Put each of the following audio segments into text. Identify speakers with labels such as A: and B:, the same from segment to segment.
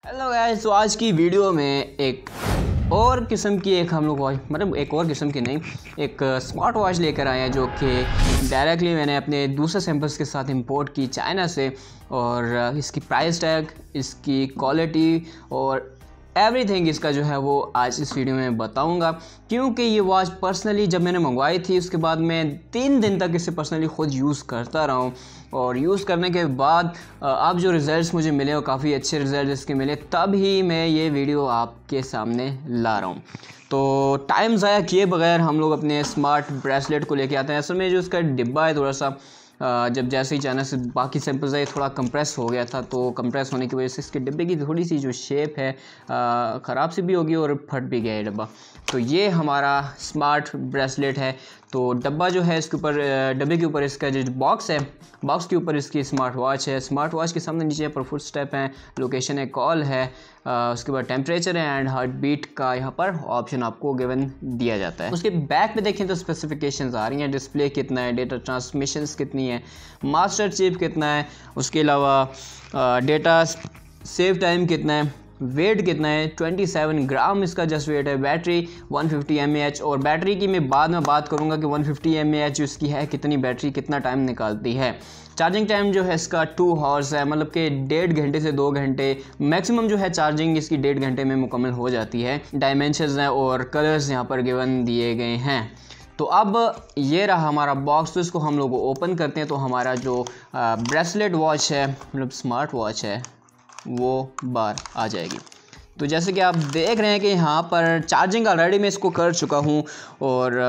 A: Hello guys, तो आज की वीडियो में एक और किस्म की एक हम लोग एक और किस्म की नहीं, एक स्मार्ट वॉच लेकर आए हैं जो कि डायरेक्टली मैंने अपने दूसरे सैम्पल्स के साथ इंपोर्ट की चाइना से। और इसकी प्राइस टैग, इसकी क्वालिटी और एवरीथिंग इसका जो है वो आज इस वीडियो में बताऊंगा, क्योंकि ये वॉच पर्सनली जब मैंने मंगवाई थी उसके बाद मैं 3 दिन तक इसे पर्सनली ख़ुद यूज़ करता रहा हूँ। और यूज़ करने के बाद अब जो रिज़ल्ट्स मुझे मिले वो काफ़ी अच्छे रिज़ल्ट इसके मिले, तब ही मैं ये वीडियो आपके सामने ला रहा हूँ। तो टाइम ज़ाया किए बगैर हम लोग अपने स्मार्ट ब्रेसलेट को लेके आते हैं। असल में जो इसका डिब्बा है थोड़ा सा जब जैसे ही चाइना से बाकी सैम्पल्स आए थोड़ा कंप्रेस हो गया था, तो कंप्रेस होने की वजह से इसके डिब्बे की थोड़ी सी जो शेप है ख़राब सी भी होगी और फट भी गया है डब्बा। तो ये हमारा स्मार्ट ब्रेसलेट है। तो डब्बा जो है इसके ऊपर, डब्बे के ऊपर इसका जो बॉक्स है, बॉक्स के ऊपर इसकी स्मार्ट वॉच है। स्मार्ट वॉच के सामने नीचे पर फुट स्टेप हैं, लोकेशन है, कॉल है, उसके बाद टेम्परेचर है एंड हार्ट बीट का यहाँ पर ऑप्शन आपको गिवन दिया जाता है। उसके बैक पे देखें तो स्पेसिफिकेशंस आ रही हैं, डिस्प्ले कितना है, डेटा ट्रांसमिशंस कितनी है, मास्टर चिप कितना है, उसके अलावा डेटा सेव टाइम कितना है, वेट कितना है, 27 ग्राम इसका जस्ट वेट है, बैटरी 150 mAh। और बैटरी की मैं बाद में बात करूंगा कि 150 mAh जो इसकी है कितनी बैटरी कितना टाइम निकालती है। चार्जिंग टाइम जो है इसका 2 आवर्स है, मतलब कि 1.5 घंटे से 2 घंटे मैक्सिमम जो है चार्जिंग इसकी 1.5 घंटे में मुकम्मल हो जाती है। डायमेंशंस हैं और कलर्स यहाँ पर गिवन दिए गए हैं। तो अब ये रहा हमारा बॉक्स, तो इसको हम लोग ओपन करते हैं तो हमारा जो ब्रेसलेट वॉच है, मतलब स्मार्ट वॉच है, वो बाहर आ जाएगी। तो जैसे कि आप देख रहे हैं कि यहाँ पर चार्जिंग ऑलरेडी मैं इसको कर चुका हूँ और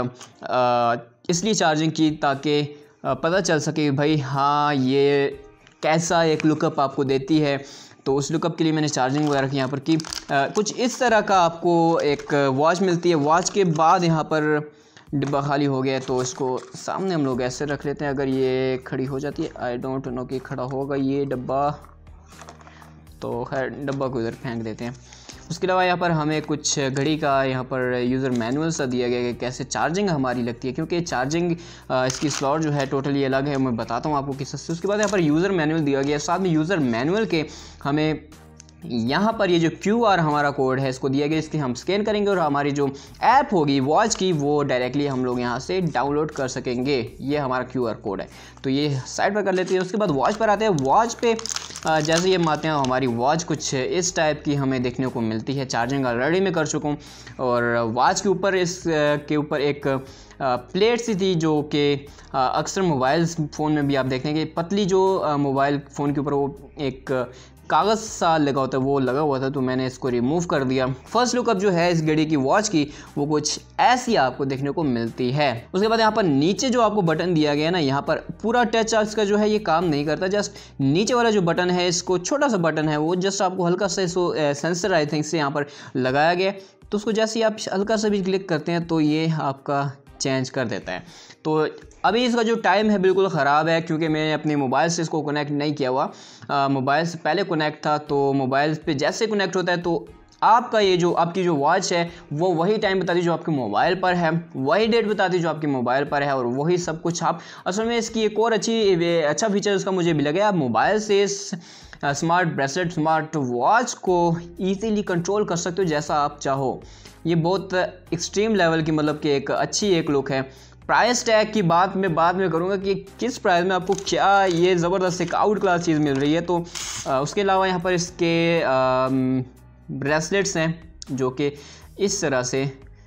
A: इसलिए चार्जिंग की ताकि पता चल सके कि भाई हाँ ये कैसा एक लुकअप आपको देती है। तो उस लुकअप के लिए मैंने चार्जिंग वगैरह की यहाँ पर की। कुछ इस तरह का आपको एक वॉच मिलती है। वॉच के बाद यहाँ पर डिब्बा खाली हो गया है, तो इसको सामने हम लोग ऐसे रख लेते हैं। अगर ये खड़ी हो जाती है, आई डोंट नो कि खड़ा होगा ये डब्बा, तो खैर डब्बा को इधर फेंक देते हैं। उसके अलावा यहाँ पर हमें कुछ घड़ी का यहाँ पर यूज़र मैनुअल सा दिया गया है कि कैसे चार्जिंग हमारी लगती है, क्योंकि चार्जिंग इसकी स्लॉट जो है टोटली अलग है। मैं बताता हूँ आपको किस से। उसके बाद यहाँ पर यूज़र मैनुअल दिया गया है, साथ में यूज़र मैनुअल के हमें यहाँ पर ये जो QR हमारा कोड है इसको दिया गया, इसकी हम स्कैन करेंगे और हमारी जो ऐप होगी वॉच की वो डायरेक्टली हम लोग यहाँ से डाउनलोड कर सकेंगे। ये हमारा QR कोड है, तो ये साइड पर कर लेते हैं। उसके बाद वॉच पर आते हैं। वॉच पे जैसे ये आते हैं हमारी वॉच कुछ इस टाइप की हमें देखने को मिलती है। चार्जिंग ऑलरेडी मैं कर चुका हूँ और वॉच के ऊपर इसके ऊपर एक प्लेट सी थी जो कि अक्सर मोबाइल फ़ोन में भी आप देखेंगे, पतली जो मोबाइल फ़ोन के ऊपर वो एक कागज़ सा लगा होता है, वो लगा हुआ था, तो मैंने इसको रिमूव कर दिया। फर्स्ट लुकअप जो है इस घड़ी की वॉच की वो कुछ ऐसी आपको देखने को मिलती है। उसके बाद यहाँ पर नीचे जो आपको बटन दिया गया है ना, यहाँ पर पूरा टच इसका जो है ये काम नहीं करता। जस्ट नीचे वाला जो बटन है, इसको छोटा सा बटन है, वो जस्ट आपको हल्का सा इसको सेंसर आई थिंक से यहाँ पर लगाया गया। तो उसको जैसे ही आप हल्का सा भी क्लिक करते हैं तो ये आपका चेंज कर देता है। तो अभी इसका जो टाइम है बिल्कुल ख़राब है, क्योंकि मैंने अपने मोबाइल से इसको कनेक्ट नहीं किया हुआ। मोबाइल से पहले कनेक्ट था, तो मोबाइल पे जैसे कनेक्ट होता है तो आपका ये जो आपकी जो वॉच है वो वही टाइम बताती है जो आपके मोबाइल पर है, वही डेट बताती है जो आपके मोबाइल पर है, और वही सब कुछ आप असल में इसकी एक और अच्छा फीचर उसका मुझे भी लगा, आप मोबाइल से इस स्मार्ट ब्रेसलेट, स्मार्ट वॉच को ईजीली कंट्रोल कर सकते हो जैसा आप चाहो। ये बहुत एक्सट्रीम लेवल की, मतलब कि एक अच्छी एक लुक है। प्राइस टैग की बात मैं बाद में करूँगा कि किस प्राइस में आपको क्या ये ज़बरदस्त एक आउट क्लास चीज़ मिल रही है। तो उसके अलावा यहाँ पर इसके ब्रेसलेट्स हैं जो कि इस तरह से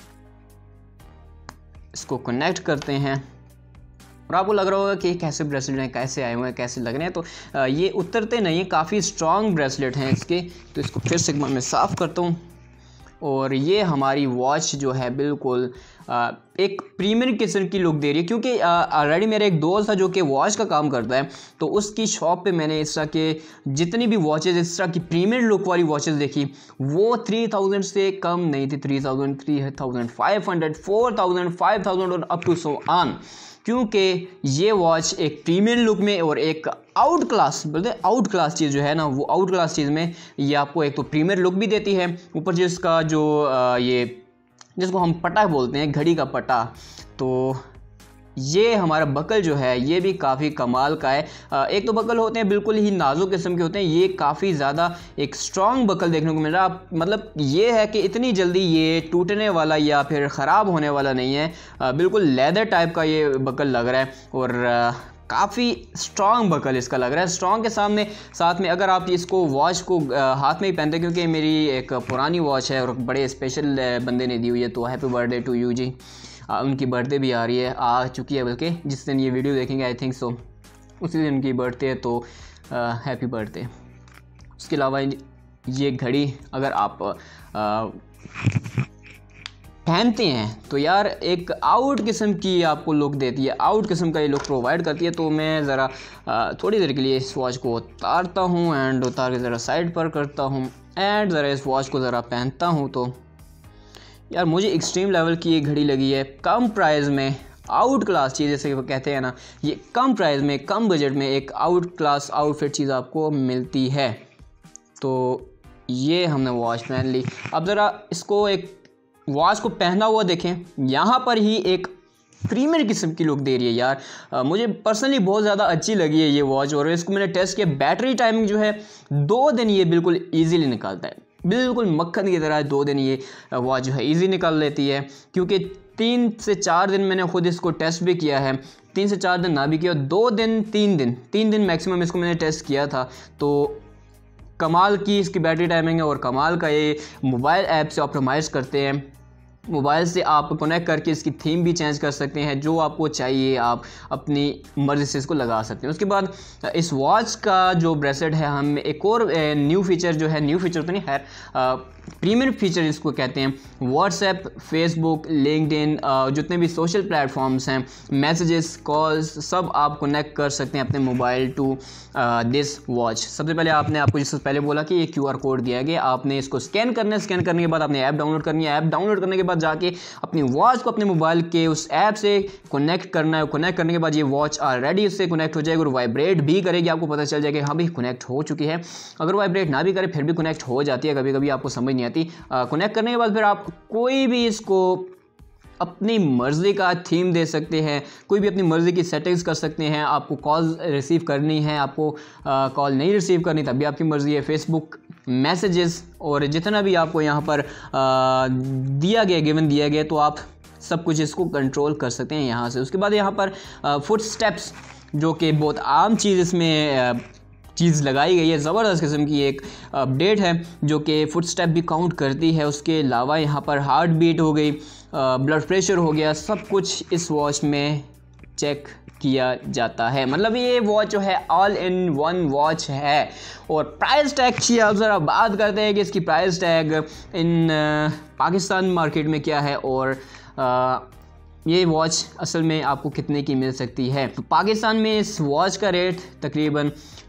A: इसको कनेक्ट करते हैं और आपको लग रहा होगा कि कैसे ब्रेसलेट हैं, कैसे आए हुए हैं, कैसे लग रहे हैं। तो ये उतरते नहीं हैं, काफ़ी स्ट्रॉन्ग ब्रेसलेट हैं इसके। तो इसको फिर से मैं साफ़ करता हूँ और ये हमारी वॉच जो है बिल्कुल एक प्रीमियम किस्म की लुक दे रही है, क्योंकि ऑलरेडी मेरा एक दोस्त था जो कि वॉच का काम करता है, तो उसकी शॉप पे मैंने इस तरह के जितनी भी वॉचेज़ इस तरह की प्रीमियम लुक वाली वॉचेज़ देखी, वो 3000 से कम नहीं थी। 3000, 3500, 4000, 5000 और अप टू सो ऑन, क्योंकि ये वॉच एक प्रीमियम लुक में और एक आउट क्लास, बोलते हैं आउट क्लास चीज़ जो है ना, वो आउट क्लास चीज़ में ये आपको एक तो प्रीमियम लुक भी देती है, ऊपर जिसका जो ये जिसको हम पटा बोलते हैं, घड़ी का पटा, तो ये हमारा बकल जो है ये भी काफ़ी कमाल का है। एक तो बकल होते हैं बिल्कुल ही नाजुक किस्म के होते हैं, ये काफ़ी ज़्यादा एक स्ट्रॉन्ग बकल देखने को मिल रहा है। मतलब ये है कि इतनी जल्दी ये टूटने वाला या फिर ख़राब होने वाला नहीं है। बिल्कुल लेदर टाइप का ये बकल लग रहा है और काफ़ी स्ट्रॉन्ग बकल इसका लग रहा है। स्ट्रॉन्ग के साथ में अगर आप इसको वॉच को हाथ में ही पहनते, क्योंकि मेरी एक पुरानी वॉच है और बड़े स्पेशल बंदे ने दी हुई है, तो हैप्पी बर्थडे टू यू जी। उनकी बर्थडे भी आ रही है, आ चुकी है बल्कि जिस दिन ये वीडियो देखेंगे आई थिंक सो उसी दिन उनकी बर्थडे है, तो हैप्पी बर्थडे। उसके अलावा ये घड़ी अगर आप पहनते हैं तो यार एक आउट किस्म की आपको लुक देती है, आउट किस्म का ये लुक प्रोवाइड करती है। तो मैं ज़रा थोड़ी देर के लिए इस वॉच को उतारता हूँ एंड उतार के ज़रा साइड पर करता हूँ एंड ज़रा इस वॉच को ज़रा पहनता हूँ। तो यार मुझे एक्सट्रीम लेवल की ये घड़ी लगी है, कम प्राइस में आउट क्लास चीज़, जैसे वो कहते हैं ना, ये कम प्राइस में कम बजट में एक आउट क्लास आउटफिट चीज़ आपको मिलती है। तो ये हमने वॉच पहन ली। अब ज़रा इसको एक वॉच को पहना हुआ देखें, यहाँ पर ही एक प्रीमियर किस्म की लुक दे रही है यार। मुझे पर्सनली बहुत ज़्यादा अच्छी लगी है ये वॉच और इसको मैंने टेस्ट किया। बैटरी टाइमिंग जो है 2 दिन ये बिल्कुल ईजीली निकालता है, बिल्कुल मक्खन की तरह 2 दिन ये वॉच जो है ईजी निकाल लेती है। क्योंकि 3 से 4 दिन मैंने ख़ुद इसको टेस्ट भी किया है, 3 से 4 दिन ना भी किया, 2 दिन 3 दिन मैक्सिमम इसको मैंने टेस्ट किया था। तो कमाल की इसकी बैटरी टाइमिंग है और कमाल का ये मोबाइल ऐप से ऑप्टिमाइज़ करते हैं। मोबाइल से आप कनेक्ट करके इसकी थीम भी चेंज कर सकते हैं, जो आपको चाहिए आप अपनी मर्ज़ी से इसको लगा सकते हैं। उसके बाद इस वॉच का जो ब्रेसलेट है, हम एक और न्यू फीचर जो है, न्यू फीचर तो नहीं है, प्रीमियर फीचर इसको कहते हैं। व्हाट्सएप, फेसबुक, लिंक्डइन, जितने भी सोशल प्लेटफॉर्म्स हैं, मैसेजेस, कॉल्स, सब आप कनेक्ट कर सकते हैं अपने मोबाइल टू दिस वॉच। सबसे पहले आपने आपको जिससे पहले बोला कि ये QR कोड दिया गया, आपने इसको स्कैन करना है। स्कैन करने के बाद आपने ऐप डाउनलोड करनी है। ऐप डाउनलोड करने के बाद जाके अपनी वॉच को अपने मोबाइल के उस ऐप से कनेक्ट करना है। कनेक्ट करने के बाद ये वॉच ऑलरेडी उससे कनेक्ट हो जाएगी और वाइब्रेट भी करेगी, आपको पता चल जाएगा हाँ भाई कनेक्ट हो चुकी है। अगर वाइब्रेट ना भी करे फिर भी कनेक्ट हो जाती है, कभी कभी आपको समझ नहीं आती। कनेक्ट करने के बाद फिर आप कोई भी इसको अपनी मर्ज़ी का थीम दे सकते हैं, कोई भी अपनी मर्ज़ी की सेटिंग्स कर सकते हैं। आपको कॉल रिसीव करनी है, आपको कॉल नहीं रिसीव करनी तब भी आपकी मर्ज़ी है। फेसबुक, मैसेजेस और जितना भी आपको यहाँ पर गिवन दिया गया, तो आप सब कुछ इसको कंट्रोल कर सकते हैं यहाँ से। उसके बाद यहाँ पर फुट स्टेप्स, जो कि बहुत आम चीज़ इसमें चीज़ लगाई गई है, ज़बरदस्त किस्म की एक अपडेट है जो कि फुट स्टेप भी काउंट करती है। उसके अलावा यहाँ पर हार्ट बीट हो गई, ब्लड प्रेशर हो गया, सब कुछ इस वॉच में चेक किया जाता है। मतलब ये वॉच जो है ऑल इन वन वॉच है। और प्राइस टैग की आप ज़रा बात करते हैं कि इसकी price tag in Pakistan market में क्या है और ये वॉच असल में आपको कितने की मिल सकती है। तो पाकिस्तान में इस वॉच का रेट तकरीबन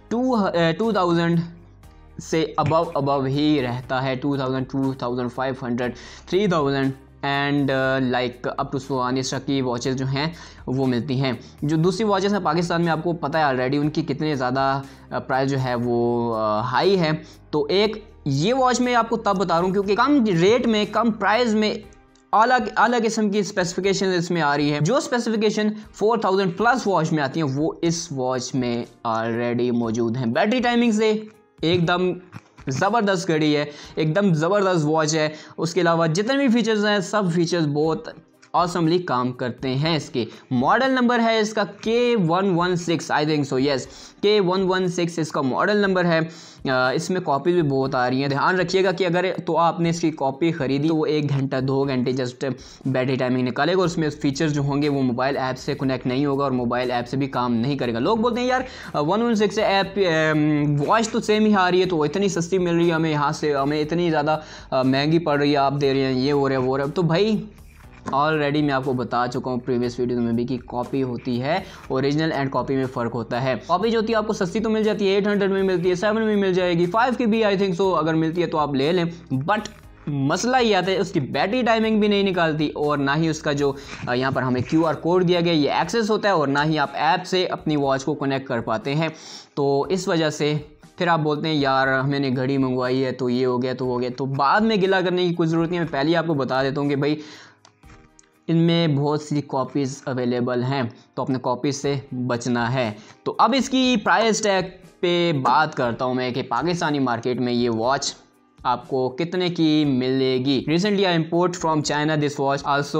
A: 2000 से अबव ही रहता है। 2000, 2500, 3000 एंड लाइक अप टू सोआनिस की वॉचेस जो हैं वो मिलती हैं। जो दूसरी वॉचेस हैं पाकिस्तान में, आपको पता है ऑलरेडी उनकी कितने ज़्यादा प्राइस जो है वो हाई है। तो एक ये वॉच मैं आपको तब बता रहा हूँ क्योंकि कम रेट में, कम प्राइस में अलग किस्म की स्पेसिफिकेशन इसमें आ रही है। जो स्पेसिफिकेशन 4000 प्लस वॉच में आती हैं वो इस वॉच में ऑलरेडी मौजूद हैं। बैटरी टाइमिंग से एकदम ज़बरदस्त घड़ी है, एकदम ज़बरदस्त वॉच है। उसके अलावा जितने भी फीचर्स हैं सब फीचर्स बहुत ऑसमली काम करते हैं। इसके मॉडल नंबर है इसका K116, I think so, yes, K116 इसका मॉडल नंबर है। इसमें कॉपी भी बहुत आ रही हैं। ध्यान रखिएगा कि अगर तो आपने इसकी कॉपी ख़रीदी तो वो 1 घंटा 2 घंटे जस्ट बैटरी टाइमिंग निकालेगा। उसमें फीचर्स जो होंगे वो मोबाइल ऐप से कनेक्ट नहीं होगा और मोबाइल ऐप से भी काम नहीं करेगा। लोग बोलते हैं यार 116 ऐप वॉच तो सेम ही आ रही है, तो इतनी सस्ती मिल रही है हमें, यहाँ से हमें इतनी ज़्यादा महंगी पड़ रही है, आप दे रहे हैं, ये हो रहा है वो रहा है। तो भाई ऑलरेडी मैं आपको बता चुका हूँ प्रीवियस वीडियो में भी कि कॉपी होती है, ओरिजिनल एंड कॉपी में फ़र्क होता है। कॉपी जो होती है आपको सस्ती तो मिल जाती है, 800 में मिलती है, 7 में मिल जाएगी, 5 की भी आई थिंक सो अगर मिलती है तो आप ले लें। बट मसला ये आता है उसकी बैटरी टाइमिंग भी नहीं निकालती और ना ही उसका जो यहाँ पर हमें QR कोड दिया गया ये एक्सेस होता है और ना ही आप ऐप से अपनी वॉच को कनेक्ट कर पाते हैं। तो इस वजह से फिर आप बोलते हैं यार मैंने घड़ी मंगवाई है तो ये हो गया तो हो गया। तो बाद में गिला करने की कोई ज़रूरत नहीं है। मैं पहले ही आपको बता देता हूँ कि भाई इनमें बहुत सी कॉपीज़ अवेलेबल हैं, तो अपने कॉपीज़ से बचना है। तो अब इसकी प्राइस टैग पे बात करता हूँ मैं कि पाकिस्तानी मार्केट में ये वॉच आपको कितने की मिलेगी। Recently I import from China this watch also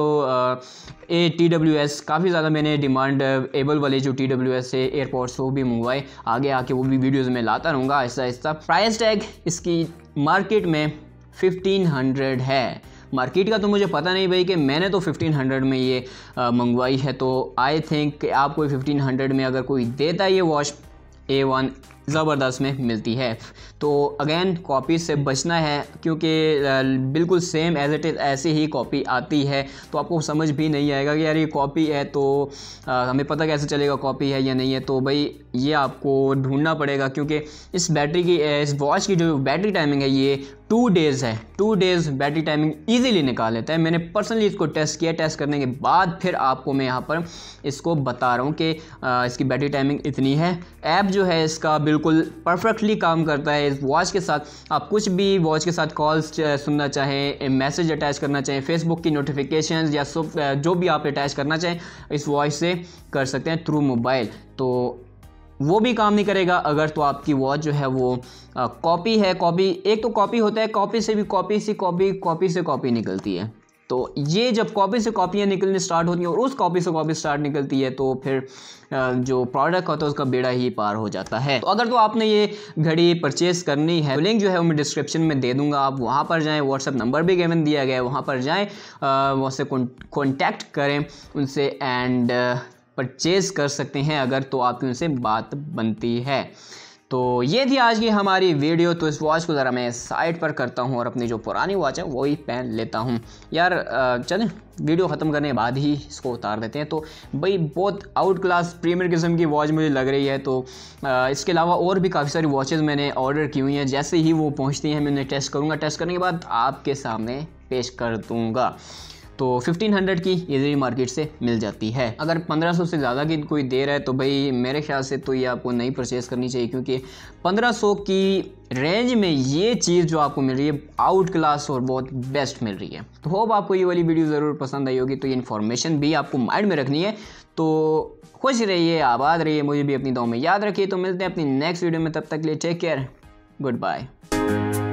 A: TWS। काफ़ी ज़्यादा मैंने डिमांड एबल वाले जो TWS है एयरपोर्ट्स वो भी मंगवाए, आगे आके वो भी वीडियोज़ में लाता रहूँगा आहिस्ता आहिस्ता। प्राइस टैग इसकी मार्केट में 1500 है। मार्केट का तो मुझे पता नहीं भाई, कि मैंने तो 1500 में ये मंगवाई है, तो आई थिंक आपको 1500 में अगर कोई देता है ये वॉच A1 ज़बरदस्त में मिलती है। तो अगेन कॉपी से बचना है, क्योंकि बिल्कुल सेम एज इट इज़ ऐसी ही कॉपी आती है, तो आपको समझ भी नहीं आएगा कि यार ये कॉपी है, तो हमें पता कैसे चलेगा कॉपी है या नहीं है। तो भाई ये आपको ढूंढना पड़ेगा, क्योंकि इस वॉच की जो बैटरी टाइमिंग है ये 2 डेज़ है। 2 डेज़ बैटरी टाइमिंग ईजिली निकाल लेता है। मैंने पर्सनली इसको टेस्ट किया, टेस्ट करने के बाद फिर आपको मैं यहाँ पर इसको बता रहा हूँ कि इसकी बैटरी टाइमिंग इतनी है। ऐप जो है इसका बिल्कुल परफेक्टली काम करता है। इस वॉच के साथ आप कुछ भी वॉच के साथ कॉल्स सुनना चाहें, मैसेज अटैच करना चाहें, फेसबुक की नोटिफिकेशंस या जो भी आप अटैच करना चाहें इस वॉच से कर सकते हैं थ्रू मोबाइल। तो वो भी काम नहीं करेगा अगर तो आपकी वॉच जो है वो कॉपी है। कॉपी एक तो कॉपी होता है, कॉपी से भी कॉपी से कॉपी निकलती है। तो ये जब कॉपी से कॉपियाँ निकलने स्टार्ट होती हैं और उस कॉपी से कॉपी स्टार्ट निकलती है, तो फिर जो प्रोडक्ट होता है उसका बेड़ा ही पार हो जाता है। तो अगर तो आपने ये घड़ी परचेस करनी है, तो लिंक जो है वो मैं डिस्क्रिप्शन में दे दूंगा, आप वहाँ पर जाएं। व्हाट्सएप नंबर भी गिवन दिया गया है, वहाँ पर जाएँ, उससे कॉन्टैक्ट करें उनसे एंड परचेज़ कर सकते हैं अगर तो आपकी उनसे बात बनती है। तो ये थी आज की हमारी वीडियो। तो इस वॉच को ज़रा मैं साइड पर करता हूँ और अपनी जो पुरानी वॉच है वही पहन लेता हूँ। यार चलें वीडियो ख़त्म करने के बाद ही इसको उतार देते हैं। तो भाई बहुत आउट क्लास प्रीमियर किस्म की वॉच मुझे लग रही है। तो इसके अलावा और भी काफ़ी सारी वॉचेज़ मैंने ऑर्डर की हुई हैं, जैसे ही वो पहुँचती हैं मैं उन्हें टेस्ट करूँगा, टेस्ट करने के बाद आपके सामने पेश कर दूँगा। तो 1500 की इजीली मार्केट से मिल जाती है। अगर 1500 से ज़्यादा की कोई दे रहा है तो भाई मेरे ख्याल से तो ये आपको नहीं परचेज़ करनी चाहिए, क्योंकि 1500 की रेंज में ये चीज़ जो आपको मिल रही है आउट क्लास और बहुत बेस्ट मिल रही है। तो होप आपको ये वाली वीडियो ज़रूर पसंद आई होगी। तो ये इन्फॉर्मेशन भी आपको माइंड में रखनी है। तो खुश रहिए, आबाद रहिए, मुझे भी अपनी दुआ में याद रखिए। तो मिलते हैं अपनी नेक्स्ट वीडियो में, तब तक के लिए टेक केयर, गुड बाय।